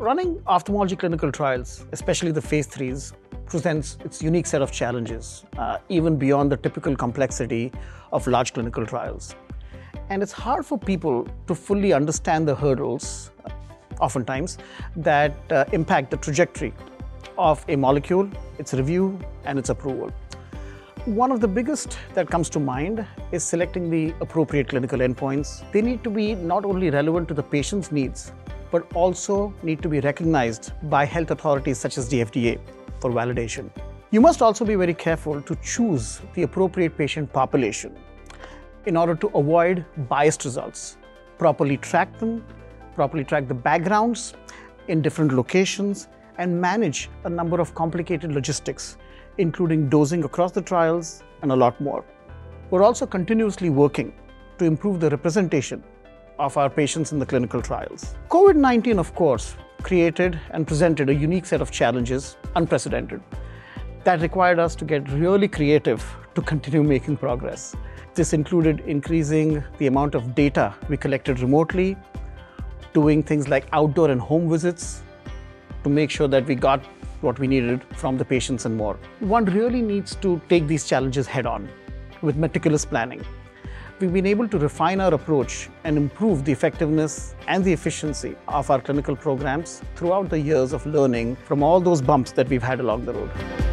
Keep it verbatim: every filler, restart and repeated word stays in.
Running ophthalmology clinical trials, especially the phase threes, presents its unique set of challenges, uh, even beyond the typical complexity of large clinical trials. And it's hard for people to fully understand the hurdles, uh, oftentimes, that uh, impact the trajectory of a molecule, its review, and its approval. One of the biggest that comes to mind is selecting the appropriate clinical endpoints. They need to be not only relevant to the patient's needs, but also need to be recognized by health authorities such as the F D A for validation. You must also be very careful to choose the appropriate patient population in order to avoid biased results. Properly track them, properly track the backgrounds in different locations, and manage a number of complicated logistics, including dosing across the trials and a lot more. We're also continuously working to improve the representation of our patients in the clinical trials. COVID nineteen, of course, created and presented a unique set of challenges, unprecedented, that required us to get really creative to continue making progress. This included increasing the amount of data we collected remotely, doing things like outdoor and home visits to make sure that we got what we needed from the patients and more. One really needs to take these challenges head on with meticulous planning. We've been able to refine our approach and improve the effectiveness and the efficiency of our clinical programs throughout the years of learning from all those bumps that we've had along the road.